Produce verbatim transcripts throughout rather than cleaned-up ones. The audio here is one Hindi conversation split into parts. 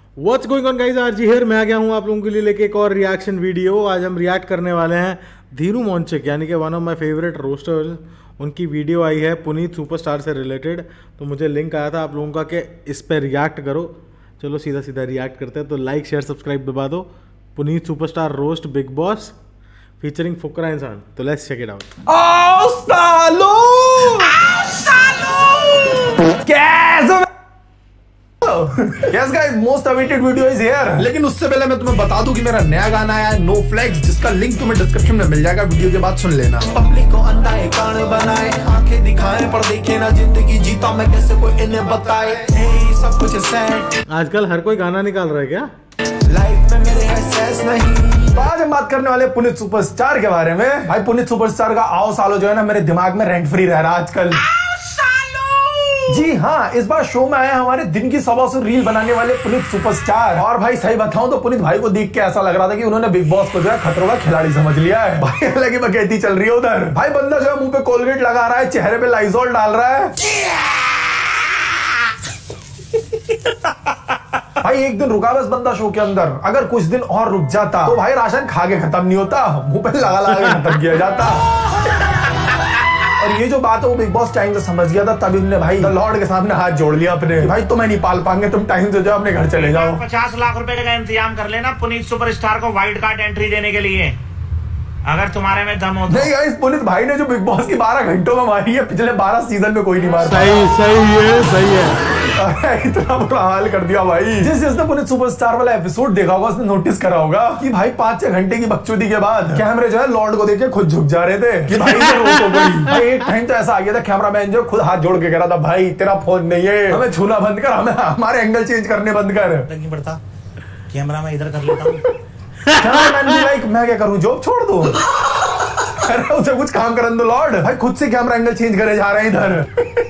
What's going on guys, R G here. मैं आ गया हूँ आप लोगों के लिए लेके एक और रिएक्शन वीडियो। आज हम रिएक्ट करने वाले हैं धीरू मोंचिक, यानी कि one of my favourite roasters. उनकी वीडियो आई है पुनीत सुपरस्टार से रिलेटेड, तो मुझे लिंक आया था आप लोगों का कि इस पर रिएक्ट करो। चलो सीधा सीधा रिएक्ट करते हैं। तो लाइक शेयर सब्सक्राइब दबा दो। Puneet superstar roast Bigg Boss featuring Fukra Insaan. तो लेट्स चेक इट आउट। आओ सालो, आओ सालो। कैसे Yes guys, most awaited video is here। लेकिन उससे पहले मैं तुम्हें बता दूं कि मेरा नया गाना आया है नो फ्लेक्स, जिसका लिंक तुम्हें डिस्क्रिप्शन में मिल जाएगा। वीडियो के बाद सुन लेना। पब्लिक को अंधाए कान बनाए, आंखें दिखाएं पर देखे ना जिंदगी जीता मैं कैसे, कोई इन्हें बताए। hey, सब कुछ सेट। आजकल हर कोई गाना निकाल रहा है क्या लाइफ में मेरे एहसास नहीं। तो आज हम बात करने वाले पुनीत सुपरस्टार के बारे में। भाई पुनीत सुपरस्टार का आओ सालो जो है ना मेरे दिमाग में रेंट फ्री रह रहा है आजकल। जी हाँ, इस बार शो में आए हमारे दिन की सवा सौ रील बनाने वाले पुनीत सुपरस्टार। और भाई सही बताऊं तो पुनीत भाई को देख के ऐसा लग रहा था कि उन्होंने बिग बॉस को जो है खतरों का खिलाड़ी समझ लिया है। भाई अलग ही बकैती चल रही है उधर। भाई बंदा जो है मुंह पे कोलगेट लगा रहा है, चेहरे पे लाइजोल डाल रहा है। भाई एक दिन रुका बस बंदा शो के अंदर, अगर कुछ दिन और रुक जाता तो भाई राशन खा के खत्म नहीं होता, मुंह पे लगा लगा के खत्म किया जाता। और ये जो बात है वो बिग बॉस टाइम से समझ गया था, तभी उन्होंने भाई द लॉर्ड के सामने हाथ जोड़ लिया अपने। भाई तुम्हें नहीं पाल पाएंगे, तुम टाइम से जाओ अपने घर चले जाओ। पचास लाख रुपए का इंतजाम कर लेना पुनीत सुपरस्टार को वाइल्ड कार्ड एंट्री देने के लिए, अगर तुम्हारे में दम हो तो। नहीं गाइस, पुनीत भाई ने जो बिग बॉस की बारह घंटों में मारी है, पिछले बारह सीजन में कोई नहीं मारा। सही सही है, सही है। इतना बुरा हाल कर दिया भाई। जिस जिसने पुनीत सुपरस्टार वाला एपिसोड देखा होगा उसने नोटिस करा होगा कि भाई पांच छह घंटे की बकचोदी के बाद कैमरे जो है लॉर्ड को देख के खुद झुक जा रहे थे कि भाई रोको कोई। भाई एक टाइम तो ऐसा आ गया था, कैमरामैन जो खुद हाथ जोड़ के कह रहा था भाई तेरा फोन नहीं है, हमें छूना बंद कर, हमें हमारे एंगल चेंज करने बंद कर। नहीं पड़ता, कैमरा मैं इधर कर लेता हूँ। लाइक मैं क्या करूँ, जॉब छोड़ दो। अरे उसे कुछ काम करने दो लॉर्ड। भाई खुद से कैमरा एंगल चेंज करे जा रहे हैं इधर।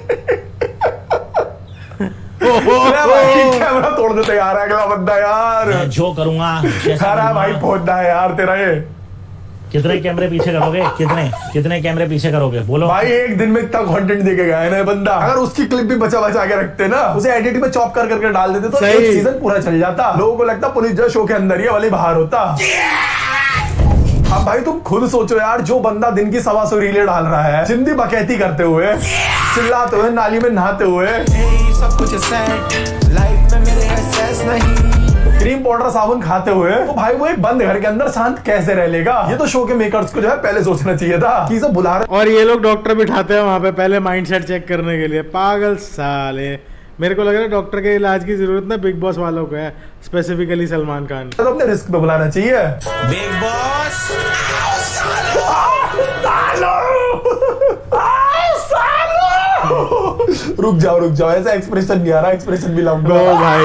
कैमरा तोड़ देते यार अगला बंदा यार। जो करूंगा सारा भाई पहुंचना है यार तेरा। ये कितने कैमरे पीछे करोगे, कितने कितने कैमरे पीछे करोगे बोलो। भाई एक दिन में इतना कंटेंट देके गया है ना बंदा, अगर उसकी क्लिप भी बचा बचा के रखते ना, उसे एडिट में चॉप कर करके डाल देते तो एक सीजन पूरा चल जाता। लोगों को लगता पुनीत जो शो के अंदर ही वाले बाहर होता। अब भाई तुम खुद सोचो यार, जो बंदा दिन की सवा सौ रीलें डाल रहा है, जिंदगी बकैती करते हुए, चिल्लाते हुए, नाली में नहाते हुए, सब कुछ सेट, लाइफ में मेरे एहसास नहीं, क्रीम पाउडर साबुन खाते हुए, तो भाई वो एक बंद घर के अंदर शांत कैसे रह लेगा। ये तो शो के मेकर्स को जो है पहले सोचना चाहिए था कि सब बुला रहे। और ये लोग डॉक्टर बिठाते हैं वहां पे पहले माइंडसेट चेक करने के लिए। पागल साले। मेरे को लग रहा है डॉक्टर के इलाज की जरूरत ना बिग बॉस वालों को है, स्पेसिफिकली सलमान खान। तो अपने रिस्क पे बुलाना चाहिए बिग बॉस। रुक जाओ रुक जाओ, ऐसा एक्सप्रेशन नहीं आ रहा, एक्सप्रेशन भी लाऊंगा। ओ भाई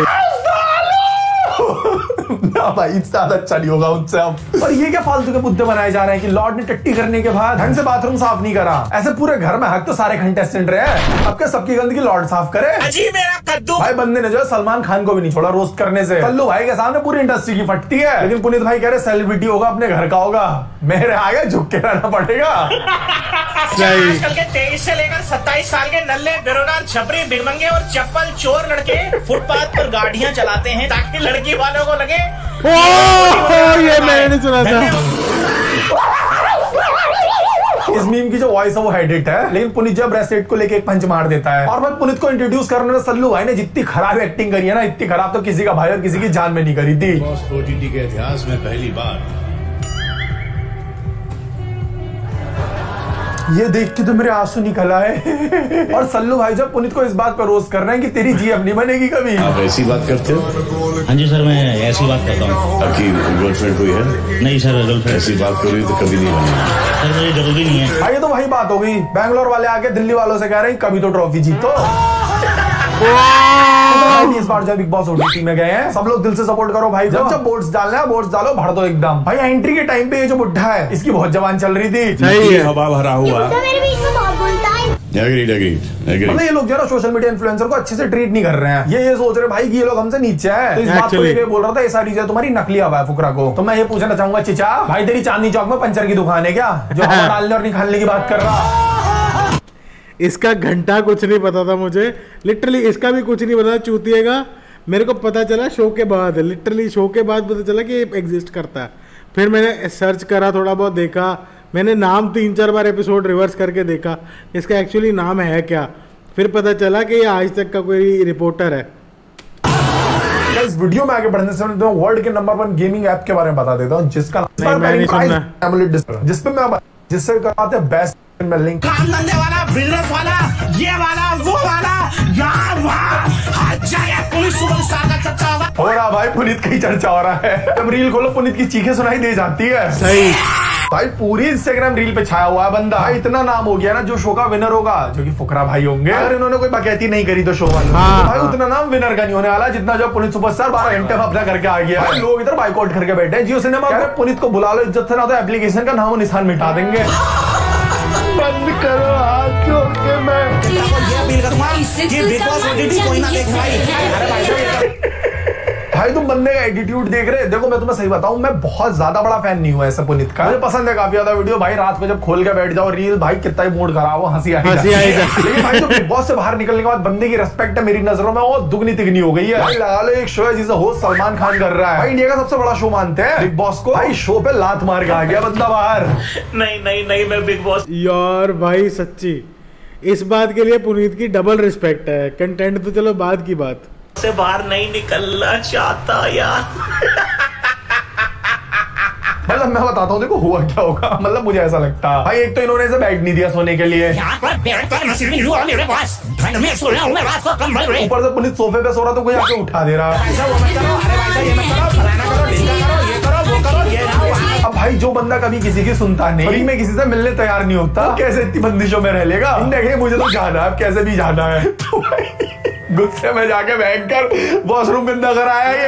ना भाई इससे ज्यादा अच्छा नहीं होगा उनसे अब। और ये क्या फालतू के मुद्दे बनाए जा रहे हैं कि लॉर्ड ने टट्टी करने के बाद ढंग से बाथरूम साफ नहीं करा। ऐसे पूरे घर में हक तो सारे कंटेस्टेंट रहे, अब क्या सबकी गंदगी लॉर्ड साफ करे। अजी मेरा कद्दू। भाई बंदे ने जो है सलमान खान को भी नहीं छोड़ा रोस्ट करने से। कल्लू भाई के सामने पूरी इंडस्ट्री की फटती है, लेकिन पुनीत भाई कह रहे सेलिब्रिटी होगा अपने घर का होगा, मेरे आगे झुक के रहना पड़ेगा। आजकल के तेईस से लेकर सत्ताईस साल के नल्ले बेरोजगार छपरी भिगमंगे और चप्पल चोर लड़के फुटपाथ पर गाड़ियां चलाते हैं ताकि लड़की वालों को लगे ओ, ओ, ये मैंने सुना था। इस मीम की जो वॉइस है वो एडिट है, लेकिन पुनीत जो ब्रेसलेट को लेके एक पंच मार देता है। और भाई पुनीत को इंट्रोड्यूस करने में सल्लू भाई ने जितनी खराब एक्टिंग करी है ना, इतनी खराब तो किसी का भाई और किसी की जान में नहीं करी थी। ओटीटी के इतिहास में पहली बार। ये देख के तो मेरे आंसू निकल आए। और सल्लू भाई जब पुनीत को इस बात पर रोस्ट कर रहे हैं कि तेरी जी अब नहीं बनेगी कभी। आप ऐसी बात करते हो? हाँ जी सर, मैं ऐसी बात करता हूँ। आपकी गर्लफ्रेंड कोई है? नहीं सर, गर्लफ्रेंड। ऐसी बात करोगे तो कभी नहीं बनेगी सर, मुझे जरूरी नहीं है। भाई ये तो वही बात हो गई, बैंगलोर वाले आके दिल्ली वालों से कह रहे हैं कभी तो ट्रॉफी जीतो। इस बार जब बिग बॉस ओटीटी में गए हैं, सब लोग दिल से सपोर्ट करो भाई। जब जब वोट्स डालना है वोट्स डालो, भर दो एकदम। भाई एंट्री के टाइम पे ये जो बुढ़ा है इसकी बहुत जवान चल रही थी। सही है। हवा भरा हुआ। मतलब ये लोग जो है सोशल मीडिया इन्फ्लुएंसर को अच्छे से ट्रीट नहीं कर रहे हैं। ये ये सोच रहे भाई कि ये लोग हमसे नीचे है। तो इस बात को लेके बोल रहा था ऐसा डीजे तुम्हारी नकली हवा है फुकरा को। तो मैं ये पूछना चाहूंगा चिचा भाई, तेरी चांदनी चौक में पंचर की दुकान है क्या जो हवा डालने और निकालने की बात कर रहा? इसका घंटा कुछ नहीं पता था मुझे, लिटरली इसका भी कुछ नहीं पता। चूतिएगा मेरे को पता चला शो के बाद, लिटरली शो के बाद पता चला कि ये एग्जिस्ट करता है। फिर मैंने सर्च करा, थोड़ा बहुत देखा, मैंने नाम तीन चार बार एपिसोड रिवर्स करके देखा इसका एक्चुअली नाम है क्या। फिर पता चला कि ये आज तक का कोई रिपोर्टर है। इस वीडियो में आगे बढ़ने से मैं वर्ल्ड के नंबर वन गेमिंग ऐप के बारे में बता देता हूँ जिसका नहीं, मैं नहीं सुनना। जिसपे मैं जिससे कराते हैं बेस्ट में लिंक काम धंधे वाला, बिजनेस वाला, ये वाला, वो वाला, यार वहाँ पुलिस सुपरस्टार का चर्चा होगा। हो रहा भाई, पुनीत की चर्चा हो रहा है। जब रील खोलो पुनीत की चीखें सुनाई दे जाती है। सही भाई पूरी इंस्टाग्राम रील पे छाया हुआ है बंदा। भाई इतना नाम हो गया ना, जो शो का विनर होगा, जो कि फुकरा भाई होंगे, अगर इन्होंने कोई बकैती नहीं करी तो शो वाले, हाँ, तो भाई हाँ। उतना नाम विनर का नहीं होने वाला जितना जो पुनीत सुपरस्टार बारह घंटे में अपना करके आ गया। लोग इधर बाइकआउट करके बैठे हैं जियो सिनेमा। पुनीत को बुला लो, इज्जत से ना तो एप्लीकेशन का नामो निशान मिटा देंगे। बंद करो हाथ जोड़ के मैं ये अपील करूंगा कि बिग बॉस ओटीटी कोई ना देखे भाई। अरे भाई भाई तुम बंदे का एटीट्यूड देख रहे। देखो मैं तुम्हें सही बताऊं, मैं बहुत ज्यादा बड़ा फैन नहीं हुआ ऐसा पुनीत का। मुझे पसंद है काफी ज्यादा वीडियो। भाई रात को जब खोल के बैठ जाओ रील, भाई कितना ही मूड खराब हो, हंसी आई हंसी आई जाती है। लेकिन भाई तो बिग बॉस से बाहर निकलने के बाद बंदे की रिस्पेक्ट है मेरी नजरों में वो दुगनी तिगनी हो गई है। भाई लगा लो एक शो है जिसे होस्ट सलमान खान कर रहा है। भाई इंडिया का सबसे बड़ा शो मानते हैं बिग बॉस को। भाई शो पे लात मार के आ गया बंदा बाहर। नहीं नहीं नहीं, मैं बिग बॉस यार भाई सच्ची इस बात के लिए पुनीत की डबल रिस्पेक्ट है। कंटेंट तो चलो बाद की बात, से बाहर नहीं निकलना चाहता यार। मतलब मैं बताता हूँ देखो हुआ क्या होगा। मतलब मुझे ऐसा लगता है भाई, एक तो इन्होंने इसे बेड नहीं दिया सोने के लिए, ऊपर से पुनीत सोफे पे सो रहा तो कोई आके उठा दे रहा। अब भाई जो बंदा कभी किसी की सुनता नहीं, फ्री में किसी से मिलने तैयार नहीं होता, तो कैसे इतनी बंदिशों में रह लेगा। देखे मुझे तो जाना है, कैसे भी जाना है। तो भाई गुस्से में जाके बैंक कर वॉशरूम गंदा कराया ये।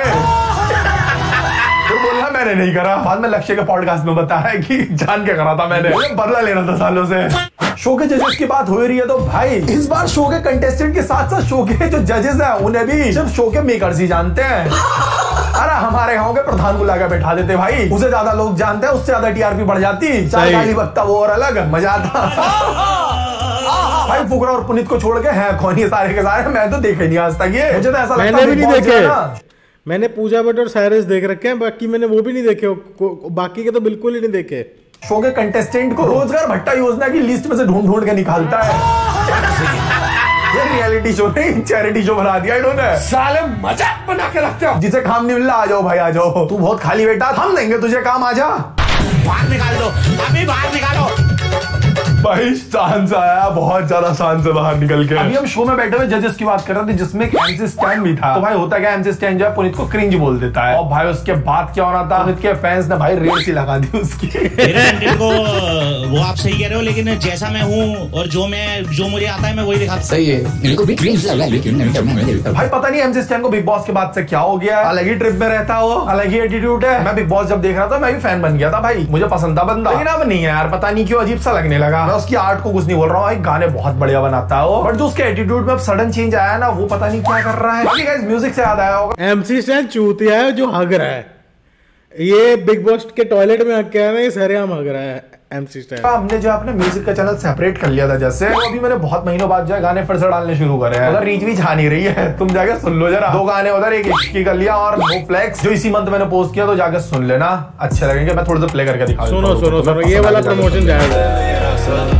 तो बोला मैंने नहीं करा। बाद में लक्ष्य के पॉडकास्ट में बताया कि जान के करा था मैंने, बदला लेना था सालों से। शो के जजेस की बात हो रही है तो भाई इस बार शो के कंटेस्टेंट के साथ साथ शो के जो जजेस हैं उन्हें भी सिर्फ शो के मेकर्स ही जानते हैं। अरे हमारे गाँव के प्रधान को लाकर बैठा देते भाई, उसे ज्यादा लोग जानते हैं, उससे ज्यादा टीआरपी बढ़ जाती। चार गाली बकता वो और अलग मजा आता। भाई फुकरा और पुनीत को छोड़ के हैं कौन ये सारे के सारे, मैं तो देखे नहीं आज तक ये। मुझे तो ऐसा लगता है मैंने भी नहीं देखे। मैंने पूजा भट्ट और साइरस देख रखे हैं, बाकी मैंने वो भी नहीं देखे, बाकी के तो बिल्कुल ही नहीं देखे। शो के कंटेस्टेंट को रोजगार भट्टा योजना की लिस्ट में से ढूंढ ढूंढ के निकालता है। ये रियलिटी शो नहीं चैरिटी शो बना दिया इन्होंने। साले मजाक बना के रखते हो। जिसे काम नहीं मिल रहा आ जाओ भाई आ जाओ, तू बहुत खाली बेटा, हम देंगे तुझे काम, आ जा बाहर निकाल दो, अभी बाहर निकालो। भाई शान से आया, बहुत ज्यादा शान से बाहर निकल के। अभी हम शो में बैठे हुए जजेस की बात कर रहे थे जिसमें एमसी स्टैन भी था। तो भाई होता क्या, एमसी स्टैन जो है पुनीत को क्रिंज बोल देता है, और भाई उसके बाद क्या होना था, पुनीत के फैंस ने भाई रेड सी लगा दी उसकी। मेरे कंटेंट को वो आप सही कह रहे हो, लेकिन जैसा मैं हूँ और जो मैं जो मुझे आता है मैं वही दिखाता। सही है, मेरे को भी क्रिंज लगा लेकिन नहीं करना। भाई पता नहीं एमसी स्टैन को बिग बॉस के बाद से क्या हो गया, अलग ही ट्रिप में रहता हो, अलग ही एटीट्यूड है। मैं बिग बॉस जब देख रहा था मैं भी फैन बन गया था भाई, मुझे पसंद था बंदा, लेकिन अब नहीं है यार, पता नहीं क्यों अजीब सा लगने लगा। मैं उसकी आर्ट को कुछ नहीं बोल रहा हूँ भाई, गाने बहुत बढ़िया बनाता है वो, बट जो उसके एटीट्यूड में अब सडन चेंज आया ना, वो पता नहीं क्या कर रहा है। बाकी गाइस म्यूजिक से याद आया होगा, एमसी स्टैन चूतिया है जो हग रहा है। ये बिग बॉस के टॉयलेट में हग के आया ना, ये सरेआम हग रहा है एमसी स्टैन। हमने जो अपने म्यूजिक का चैनल सेपरेट कर लिया था जैसे, तो अभी मैंने बहुत महीनों बाद जो है गाने फिर से डालने शुरू करे हैं। अगर रीच भी छा नहीं रही है, तुम जाके सुन लो जरा। दो गाने उधर, एक इश्की कर लिया और नो फ्लेक्स जो इसी मंथ मैंने पोस्ट किया, तो जाके सुन लेना, अच्छे लगेंगे। मैं थोड़ा सा प्ले करके दिखा सुनो सुनो सुनो, ये वाला प्रमोशन जाएगा।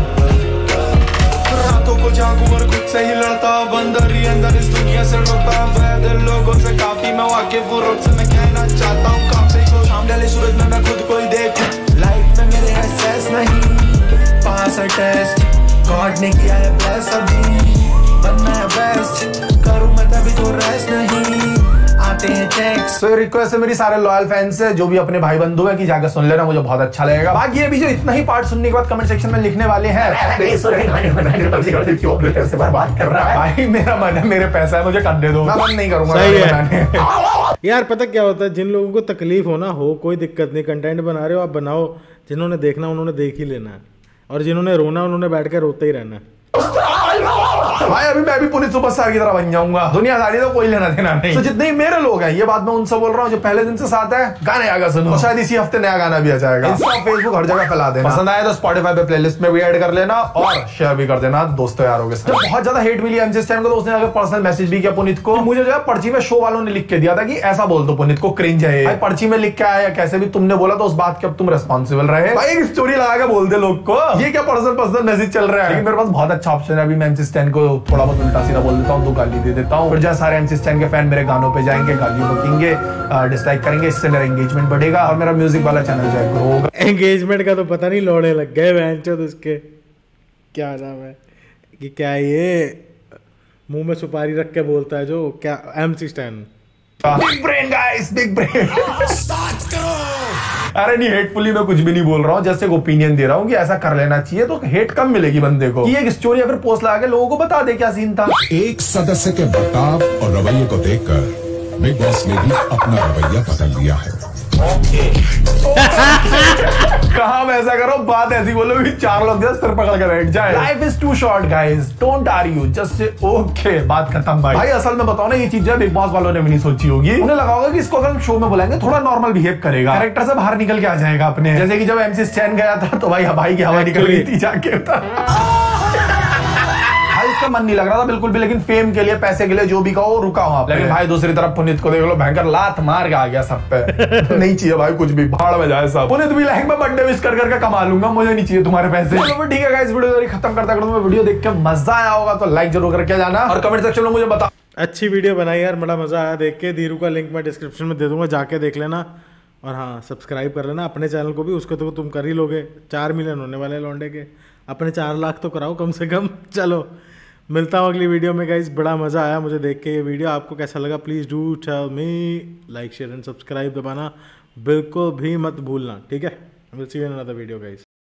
को जागूं और खुद से ही लड़ता, बंदर ही अंदर इस दुनिया से रोता। वैद लोगों से काफी मैं वाकिफ हूँ, रोड से मैं कहना चाहता हूँ काफी को। शाम ढले सूरज में मैं खुद को ही देखूं, लाइफ में मेरे एहसास नहीं, पास है टेस्ट, गॉड ने किया है ब्लेस, अभी बनना है बेस्ट, करूँ मैं तभी तो रेस्ट नहीं, आते हैं टेक्स्ट। तो रिक्वेस्ट है मेरी सारे लॉयल फैंस से, जो भी अपने भाई बंधु है, कि जाकर सुन लेना, मुझे बहुत अच्छा लगेगा। बाकी अभी जो इतना ही पार्ट सुनने के बाद कमेंट सेक्शन में लिखने वाले हैं बात कर रहा है भाई, मेरा मन है, मेरे पैसा है, मुझे कर दे दो, मैं बंद नहीं करूंगा। सही है यार, पता क्या होता है, जिन लोगों को तकलीफ हो ना हो, कोई दिक्कत नहीं, कंटेंट बना रहे हो आप बनाओ, जिन्होंने देखना उन्होंने देख ही लेना है, और जिन्होंने रोना उन्होंने बैठ कर रोते ही रहना है। भाई अभी मैं भी पुनीत सुपरस्टार की तरह बन जाऊंगा, दुनियादारी तो कोई लेना देना नहीं। तो जितने ही मेरे लोग हैं, ये बात मैं उनसे बोल रहा हूँ जो पहले दिन से साथ है, गाने आगा सुनो, तो शायद इसी हफ्ते नया गाना भी आ जाएगा। इंस्टा फेसबुक हर जगह फैला देना, पसंद आए तो स्पॉटिफाई पे प्लेलिस्ट में भी ऐड कर लेना और शेयर भी कर देना दोस्तों यारों के साथ। बहुत ज्यादा हेट मिली एमसी स्टैन को, तो उसने अगर पर्सनल मैसेज भी किया पुनीत को, मुझे जो है पर्ची में शो वालों ने लिख के दिया था कि ऐसा बोल दो पुनीत को, क्रिंज है भाई, पर्ची में लिख के आया कैसे भी तुमने बोला तो उस बात के अब तुम रिस्पॉन्सिबल रहे भाई। एक स्टोरी लगा के बोल दे लोग को, ये क्या पर्सनल पर्सनल मैसेज चल रहा है। लेकिन मेरे पास बहुत अच्छा ऑप्शन है, अभी मैं एमसी स्टैन को थोड़ा बहुत उल्टा सीधा बोल देता हूँ, दो गाली दे देता हूँ, फिर जहाँ सारे एमसी स्टैन के फैन मेरे गानों पे जाएंगे, गाली बकेंगे, डिसलाइक करेंगे, इससे मेरा एंगेजमेंट बढ़ेगा और मेरा म्यूजिक वाला चैनल जो है ग्रो होगा। एंगेजमेंट का तो पता नहीं लौड़े लग गए बहनचोद उसके, क्या नाम है कि क्या ये मुंह में सुपारी रख के बोलता है जो, क्या MC Stan. Big brain guys, big brain. अरे नहीं, हेटफुली मैं कुछ भी नहीं बोल रहा हूँ, जैसे ओपिनियन दे रहा हूँ कि ऐसा कर लेना चाहिए, तो हेट कम मिलेगी बंदे को। ये एक स्टोरी अगर पोस्ट लगा के लोगों को बता दे क्या सीन था। एक सदस्य के बर्ताव और रवैये को देखकर बिग बॉस ने भी अपना रवैया बदल लिया है। कहा वैसा करो, बात ऐसी बोलो कि चार लोग जस्ट सिर पकड़ कर बैठ जाए। Life is too short guys, don't argue, just say okay, बात खत्म भाई। भाई असल में बताओ ना, ये चीज बिग बॉस वालों ने भी नहीं सोची होगी। उन्हें लगा होगा कि इसको अगर हम शो में बुलाएंगे थोड़ा नॉर्मल बिहेव करेगा, कैरेक्टर से बाहर निकल के आ जाएगा अपने। जैसे कि जब एमसी स्टैन गया था तो भाई भाई की हवा निकल गई थी जाके भाई, इसका मन नहीं लग रहा था बिल्कुल भी, लेकिन फेम के लिए, पैसे के लिए, जो भी कहो रुका वहां पे। लेकिन भाई दूसरी तरफ पुनीत को देख लो, भयंकर लात मार के आ गया सब पे। नहीं चाहिए भाई कुछ भी, भाड़ में जाए सब। पुनीत भी लाइक में बर्थडे विश कर करके कमा लूंगा, मुझे नहीं चाहिए तुम्हारे पैसे। चलो ठीक है गाइस, वीडियो खत्म करता करता मैं वीडियो देख के मजा आया होगा तो लाइक जरूर करके जाना और कमेंट सेक्शन में मुझे बता। अच्छी वीडियो बनाई यार, बड़ा मजा आया देख के। धीरू का लिंक मैं डिस्क्रिप्शन में दे दूंगा, जाके देख लेना। और हाँ, सब्सक्राइब कर लेना अपने चैनल को भी, उसको तो तुम कर ही लोगे। चार मिलियन होने वाले लौंडे के, अपने चार लाख तो कराओ कम से कम। चलो मिलता हूँ अगली वीडियो में गाइस, बड़ा मज़ा आया मुझे देख के ये वीडियो। आपको कैसा लगा please do tell me, like share and subscribe दबाना बिल्कुल भी मत भूलना, ठीक है। Will see you in another video guys.